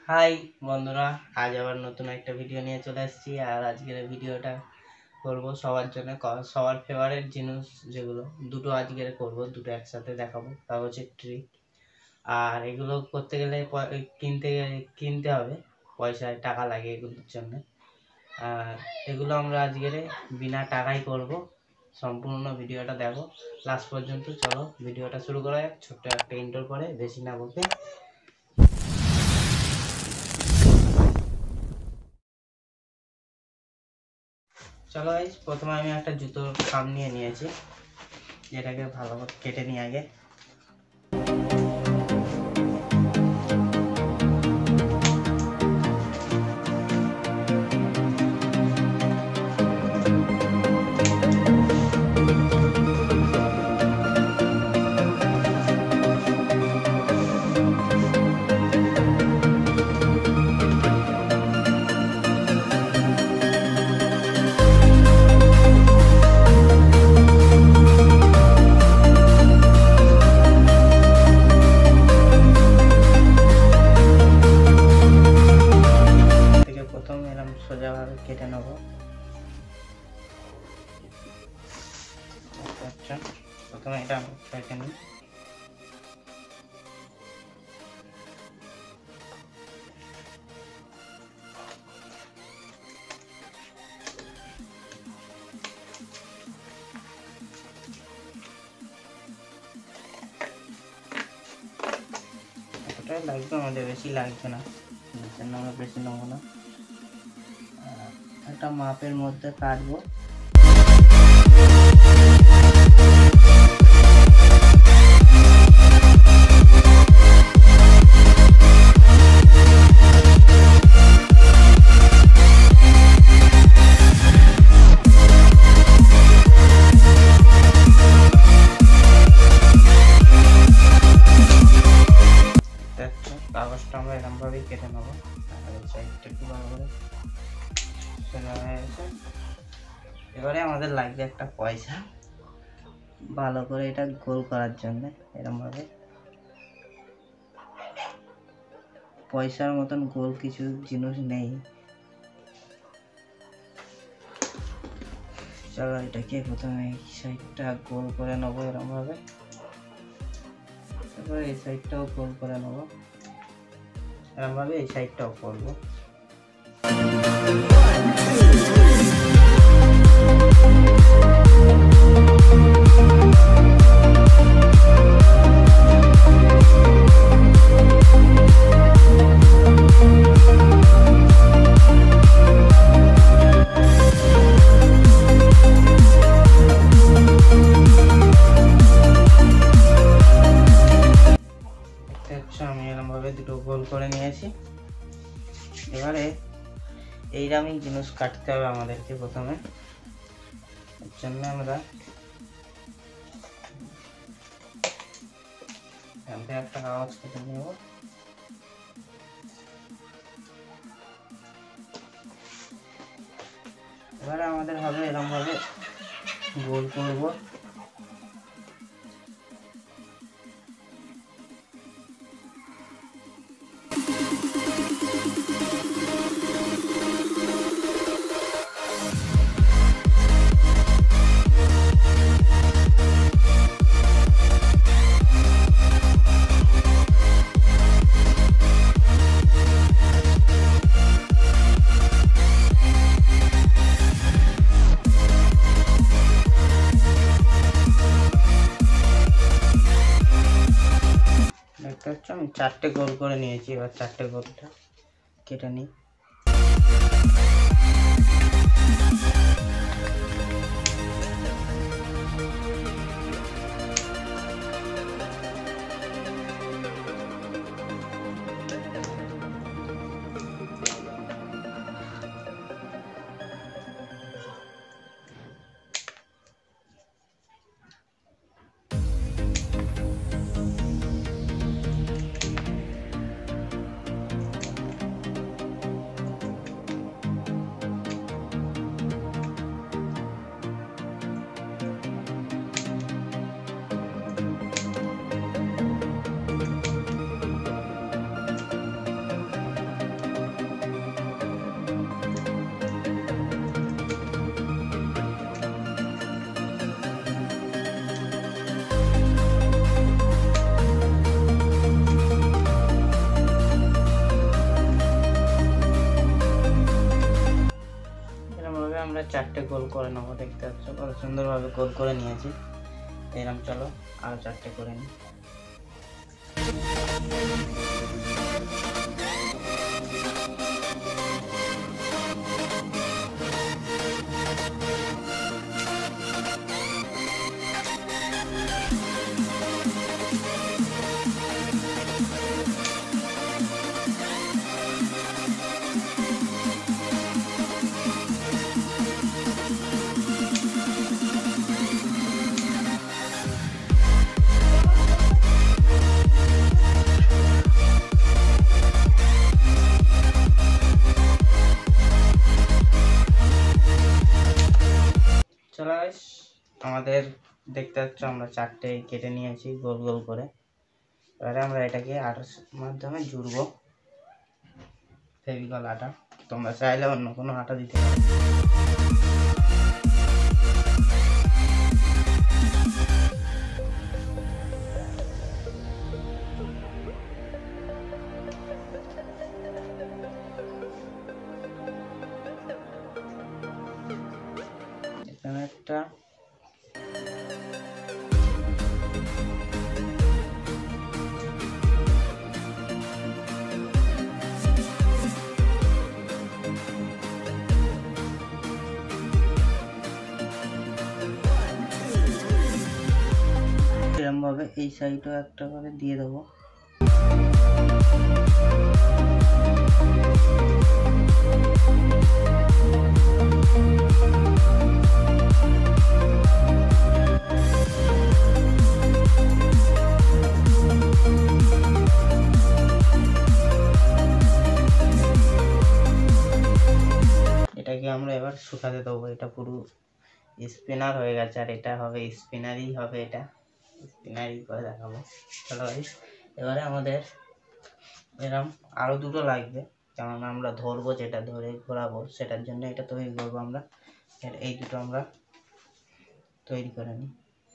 High বন্ধুরা, আজ আবার নতুন একটা ভিডিও নিয়ে চলে এসেছি। আর আজকের ভিডিওটা করব সবার জন্য, সবার ফেভারিট জিনিস যেগুলো দুটো আজকের করব, দুটো একসাথে দেখাবো। তা হচ্ছে ট্রিক। আর এগুলো করতে গেলে কিনতে হবে, পয়সায় টাকা লাগে এগুলোর জন্য। আর এগুলো আমরা আজকের বিনা টাকায় করব। সম্পূর্ণ ভিডিওটা দেখো লাস্ট পর্যন্ত। চলো ভিডিওটা শুরু করা যাক ছোট্ট একটা ইন্ট্রোর পরে, বেশি না বলতে। চলো গাইস, প্রথমে আমি একটা জুতোর খাম নিয়ে নিয়েছি, যেটাকে ভালো করে কেটে নিই আগে। সোজাভাবে কেটে নেব। প্রথমে এটা কেটে নিই। এতটাই লাগবে, আমাদের বেশি লাগবে না, আমরা বেশি নেবো না। একটা মাপের মধ্যে কাটবো। কাগজটা আমরা এরকম ভাবেই কেটে নেবো। সাইডটা একটু ভালো করে এবারে আমাদের লাগবে একটা পয়সা, ভালো করে এটা গোল করার জন্য। এরকম ভাবে পয়সার মতন গোল কিছু জিনিস নেই। চলো এটাকে প্রথমে এই সাইডটা গোল করে নেবো এরকম ভাবে, তারপরে এই সাইডটাও গোল করে নেবো এরকম ভাবে, এই সাইডটাও করবো। আমি এরকম ভাবে দুটো গোল করে নিয়েছি। এবারে এইরকমই জিনিস কাটতে হবে আমাদেরকে প্রথমে। এর জন্য আমরা একটা কাগজ কেটে নেব। এবারে আমাদের হবে এরকম ভাবে গোল করব। আমি চারটে গোল করে নিয়েছি, এবার চারটে গোলটা কেটে নিই। আমরা 4টে গোল করে নেবো। দেখতে পাচ্ছ কত সুন্দরভাবে গোল করে নিয়েছি। এরকম চলো আরো 4টে করে নিই। চলো গাইস, আমাদের দেখতে পাচ্ছ আমরা 4টে কেটে নিয়েছি গোল গোল করে। এবারে আমরা এটাকে আটার মাধ্যমে জুড়বো, ফেভিকল আটা। তোমরা চাইলে অন্য কোনো আটা দিতে পারো। এখানে একটা এরকম ভাবে এই সাইডও একটা করে দিয়ে দেবো। এটাকে আমরা এবার শুকাতে দেবো। এটা পুরো স্পিনার হয়ে গেছে, আর এটা হবে স্পিনারই হবে, এটা স্পিনারই করে দেখাবো। চলো ভাই, এবারে আমাদের এরকম আরো দুটো লাগবে, যেমন আমরা ধরবো, যেটা ধরে ঘোরাবো, সেটার জন্য এটা তৈরি করবো আমরা। এই দুটো আমরা তৈরি করে নিই।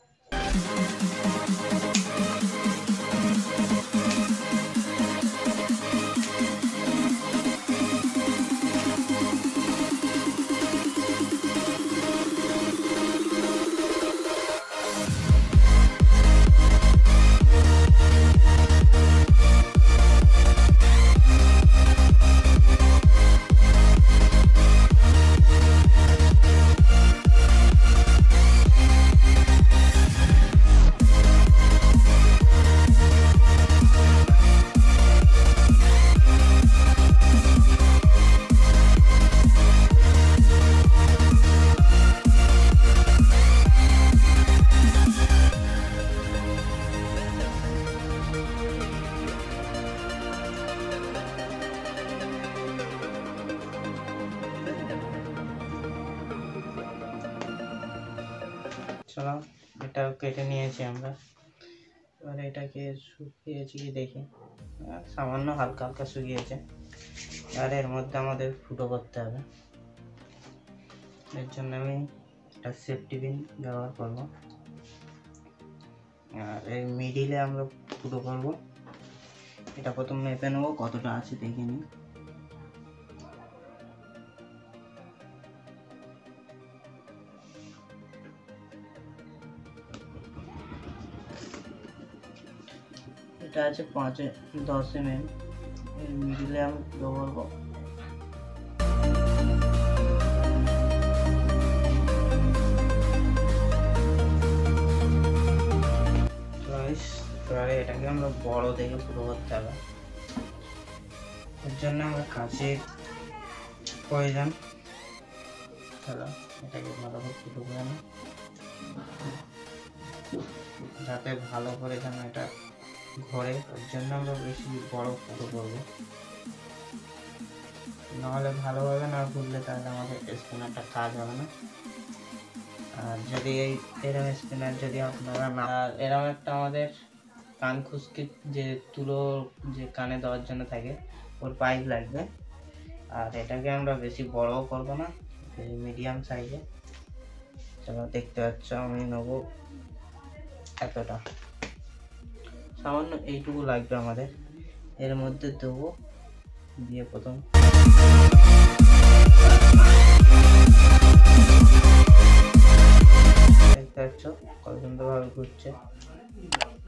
চলো, এটা কেটে নিয়েছি আমরা। এবারে এটাকে শুকিয়েছি কি দেখি, সামান্য হালকা হালকা শুকিয়েছে। আর এর মধ্যে আমাদের ফুটো করতে হবে। এর জন্য আমি একটা সেফটি পিন ব্যবহার করব, আর এই মিডিলে আমরা ফুটো করব। এটা প্রথম মেপে নেবো কতটা আছে দেখে নিই। এটা আছে 5-10 mm। এর মিডিলে আমি ফুটো করবো। এবারে এটাকে আমরা বড় দেখে ফুটো করতে হবে। এর জন্য আমরা কাঁচির প্রয়োজন। চলো এটাকে ভালো করে ফুটো করে নিই, যাতে ভালো করে যেন এটা ঘরে। ওর জন্য আমরা বেশি বড় ফুটো করবো, নাহলে ভালোভাবে না ঘুরলে তাহলে আমাদের স্পিনারটা কাজ হবে না। আর যদি এরম স্পিনার যদি আপনারা না, এরম একটা আমাদের কান খুশকি যে তুলো যে কানে দেওয়ার জন্য থাকে, ওর পাইপ লাগবে। আর এটাকে আমরা বেশি বড়ও করবো না, মিডিয়াম সাইজে। চলো দেখতে পাচ্ছ আমি নেবো এতটা, সামান্য এইটুকু লাগবে আমাদের। এর মধ্যে দেবো, দিয়ে প্রথম পাচ্ছ কত সুন্দরভাবে ঘুরছে।